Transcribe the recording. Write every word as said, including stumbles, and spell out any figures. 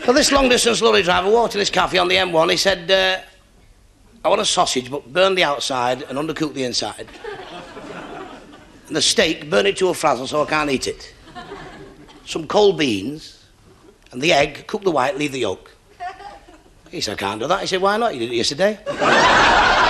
Well, this long-distance lorry driver walked to this cafe on the M one. He said, uh, I want a sausage, but burn the outside and undercook the inside. And the steak, burn it to a frazzle so I can't eat it. Some cold beans, and the egg, cook the white, leave the yolk. He said, I can't do that. He said, why not? You did it yesterday.